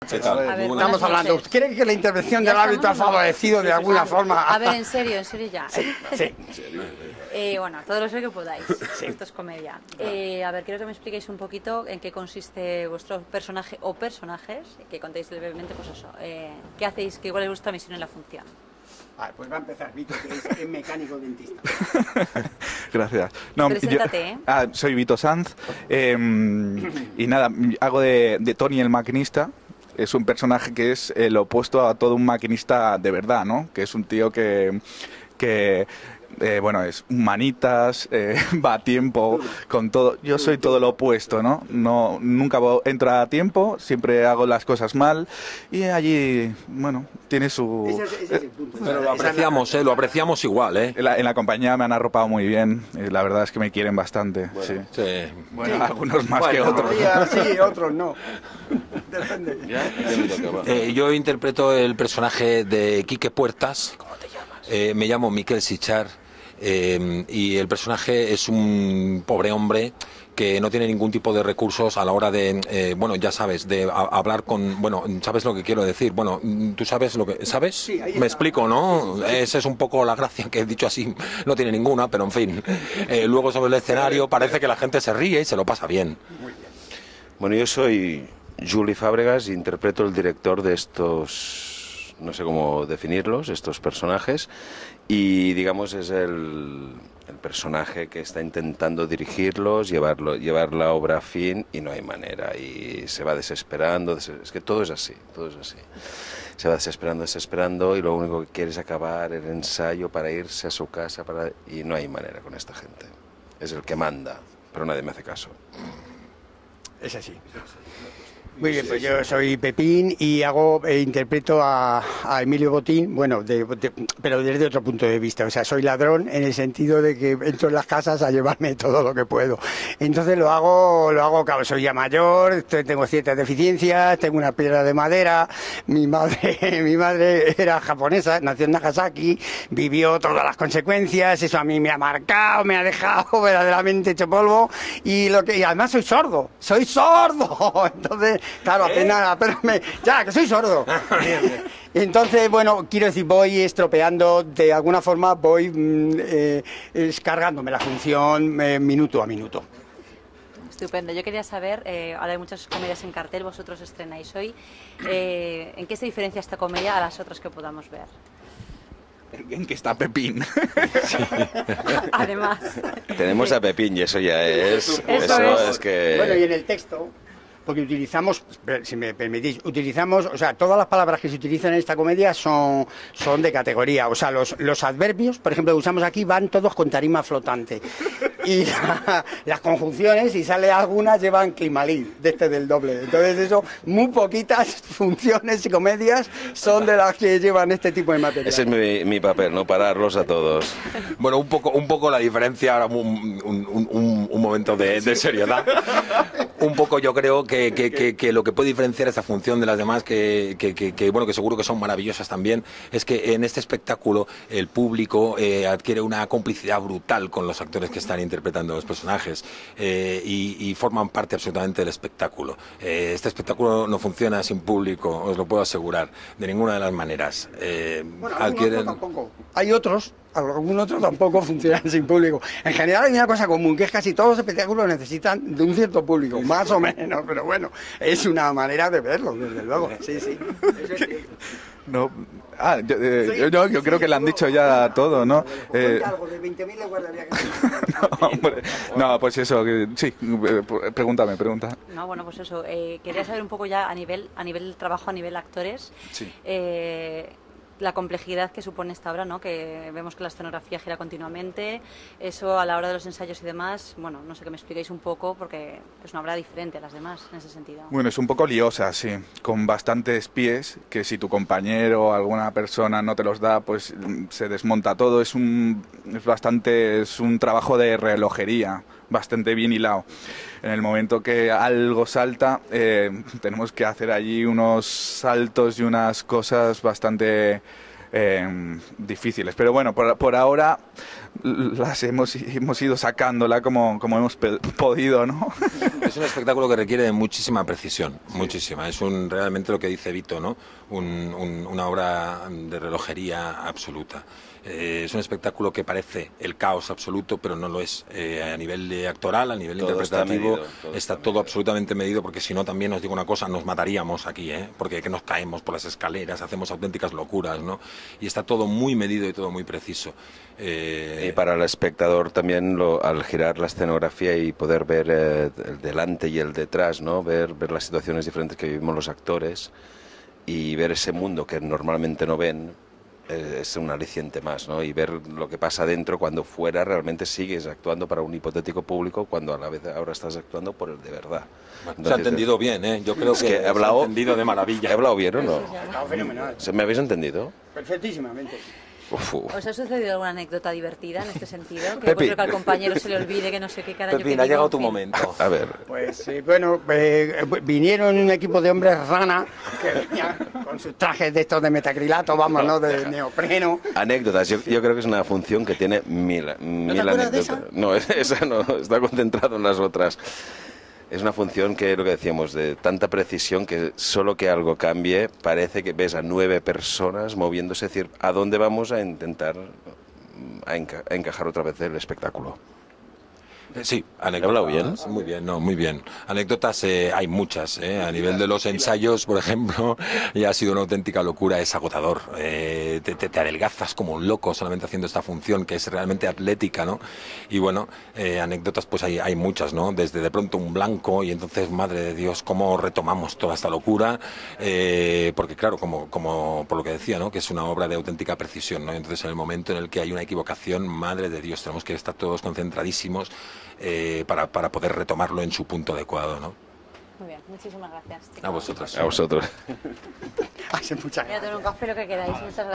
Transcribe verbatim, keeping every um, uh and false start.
¿Qué tal? Ver, Estamos hablando. ¿Creen que la intervención del árbitro ha favorecido de alguna forma? A ver, en serio, en serio ya. Sí, sí. Eh, bueno, todo lo sé que podáis. Sí. Esto es comedia. Eh, a ver, quiero que me expliquéis un poquito en qué consiste vuestro personaje o personajes, que contéis brevemente, pues eso. Eh, ¿Qué hacéis? ¿Qué, ¿Cuál es vuestra misión en la función? Vale, pues va a empezar Vito, que es, es mecánico dentista. Gracias. No, Preséntate, yo, ¿eh? Ah, soy Vito Sanz eh, y nada, hago de, de Tony el maquinista. Es un personaje que es el opuesto a todo un maquinista de verdad, ¿no? Que es un tío que... que Eh, bueno, es humanitas, eh, va a tiempo, con todo. Yo soy todo lo opuesto, ¿no? No, nunca entro a tiempo, siempre hago las cosas mal y allí, bueno, tiene su... Ese es, ese es el punto. Pero lo apreciamos, ¿eh? Lo apreciamos igual, ¿eh? En la, en la compañía me han arropado muy bien, eh, la verdad es que me quieren bastante, Bueno, sí. sí. Bueno, Sí. algunos más Bueno, que otros. Sí, otros no. Depende. Eh, yo interpreto el personaje de Quique Puertas. ¿Cómo te llamas? Eh, me llamo Miquel Sichar. Eh, y el personaje es un pobre hombre que no tiene ningún tipo de recursos a la hora de, eh, bueno, ya sabes, de a, hablar con, bueno, sabes lo que quiero decir, bueno, tú sabes lo que, ¿sabes? Sí, ahí me está. explico, ¿no? Esa es un poco la gracia que he dicho así, no tiene ninguna, pero en fin. Eh, luego sobre el escenario parece que la gente se ríe y se lo pasa bien. Bueno, yo soy Juli Fábregas, interpreto el director de estos, no sé cómo definirlos, estos personajes, y digamos es el, el personaje que está intentando dirigirlos, llevarlo, llevar la obra a fin, y no hay manera, y se va desesperando, des- es que todo es así, todo es así. Se va desesperando, desesperando, y lo único que quiere es acabar el ensayo para irse a su casa, para, y no hay manera con esta gente. Es el que manda, pero nadie me hace caso. Es así. Muy bien, pues yo soy Pepín y hago e interpreto a, a Emilio Botín, bueno, de, de, pero desde otro punto de vista. O sea, soy ladrón en el sentido de que entro en las casas a llevarme todo lo que puedo. Entonces lo hago, lo hago, claro, soy ya mayor, tengo ciertas deficiencias, tengo una piedra de madera. Mi madre, mi madre era japonesa, nació en Nagasaki, vivió todas las consecuencias, eso a mí me ha marcado, me ha dejado verdaderamente hecho polvo, y lo que y además soy sordo, soy sordo. Entonces, claro, apenas, apenas me... Ya, que soy sordo. Entonces, bueno, quiero decir, voy estropeando, de alguna forma voy mm, eh, descargándome la función eh, minuto a minuto. Estupendo. Yo quería saber, eh, ahora hay muchas comedias en cartel, vosotros estrenáis hoy, eh, ¿en qué se diferencia esta comedia a las otras que podamos ver? ¿En qué está Pepín? Además. Tenemos a Pepín y eso ya es... Eso Eso es. es que... Bueno, y en el texto, porque utilizamos, si me permitís, utilizamos, o sea, todas las palabras que se utilizan en esta comedia son, son de categoría. O sea, los, los adverbios, por ejemplo, que usamos aquí, van todos con tarima flotante. Y la, las conjunciones, si sale algunas, llevan climalín, de este del doble. Entonces, eso, muy poquitas funciones y comedias son de las que llevan este tipo de material. Ese es mi, mi papel, ¿no? Pararlos a todos. Bueno, un poco, un poco la diferencia, ahora un, un, un, un momento de, de seriedad. Un poco yo creo que, que, que, que lo que puede diferenciar esta función de las demás, que, que, que, que bueno, que seguro que son maravillosas también, es que en este espectáculo el público eh, adquiere una complicidad brutal con los actores que están interpretando los personajes eh, y, y forman parte absolutamente del espectáculo. Eh, este espectáculo no funciona sin público, os lo puedo asegurar, de ninguna de las maneras. Eh, Bueno, algún adquieren... otro tampoco. Hay otros, algún otro tampoco funcionan sin público. En general hay una cosa común, que es casi todos los espectáculos necesitan de un cierto público, más o menos, pero bueno, es una manera de verlo, desde luego. Sí, sí. No, ah, yo, eh, yo, yo, yo creo que le han dicho ya todo, ¿no? Eh, Algo de veinte mil le guardaría que... no, hombre, no, pues eso, que, sí, eh, pregúntame, pregunta. No, bueno, pues eso, eh, quería saber un poco ya a nivel, a nivel trabajo, a nivel actores, Sí. eh, la complejidad que supone esta obra, ¿no? Que vemos que la escenografía gira continuamente, eso a la hora de los ensayos y demás, bueno, no sé, que me expliquéis un poco, porque es una obra diferente a las demás en ese sentido. Bueno, es un poco liosa, sí, con bastantes pies, que si tu compañero o alguna persona no te los da, pues se desmonta todo. Es un, es bastante, es un trabajo de relojería, bastante bien hilado. En el momento que algo salta, eh, tenemos que hacer allí unos saltos y unas cosas bastante eh, difíciles. Pero bueno, por, por ahora las hemos, hemos ido sacándola como, como hemos podido, ¿no? Es un espectáculo que requiere de muchísima precisión, sí. muchísima. Es un realmente lo que dice Vito, ¿no? Un, un, una obra de relojería absoluta. Eh, es un espectáculo que parece el caos absoluto, pero no lo es. Eh, a nivel de actoral, a nivel todo interpretativo, está, medido, todo, está está todo absolutamente medido, porque si no, también os digo una cosa, nos mataríamos aquí, ¿eh? Porque que nos caemos por las escaleras, hacemos auténticas locuras, ¿no? Y está todo muy medido y todo muy preciso. Eh... Y para el espectador también, lo, al girar la escenografía y poder ver eh, el delante y el detrás, ¿no? Ver, ver las situaciones diferentes que vivimos los actores y ver ese mundo que normalmente no ven, es un aliciente más, ¿no? Y ver lo que pasa dentro cuando fuera realmente sigues actuando para un hipotético público, cuando a la vez ahora estás actuando por el de verdad. Bueno, Entonces, se ha entendido bien, ¿eh? Yo creo es que, que he hablado, se ha entendido de maravilla. ¿He hablado bien o no? Está fenomenal. ¿Se me habéis entendido? Perfectísimamente. Uf. ¿Os ha sucedido alguna anécdota divertida en este sentido? Que Pepi. después que al compañero se le olvide que no sé qué carajo. Pepín, ha llegado tu momento. A ver. Pues eh, bueno, eh, vinieron un equipo de hombres rana que venían con sus trajes de estos de metacrilato, vamos, ¿no? De neopreno. Anécdotas, yo, yo creo que es una función que tiene mil, mil ¿No te acuerdas de anécdotas. esa? No, esa no, está concentrado en las otras. Es una función que, lo que decíamos, de tanta precisión que solo que algo cambie parece que ves a nueve personas moviéndose, es decir, ¿a dónde vamos a intentar a, enca a encajar otra vez el espectáculo? Sí, anécdotas. ¿He hablado bien? Muy bien, no, muy bien. Anécdotas eh, hay muchas. Eh. A nivel de los ensayos, por ejemplo, ya ha sido una auténtica locura, es agotador. Eh, te, te, te adelgazas como un loco solamente haciendo esta función que es realmente atlética, ¿no? Y bueno, eh, anécdotas pues hay, hay muchas, ¿no? Desde de pronto un blanco y entonces, madre de Dios, cómo retomamos toda esta locura. Eh, porque claro, como, como por lo que decía, ¿no? Que es una obra de auténtica precisión, ¿no? Entonces en el momento en el que hay una equivocación, madre de Dios, tenemos que estar todos concentradísimos. Eh, para, para poder retomarlo en su punto adecuado, ¿no? Muy bien, muchísimas gracias. A vosotros. A vosotros. Hace muchas Voy a tomar un café, lo que queráis. Muchas gracias.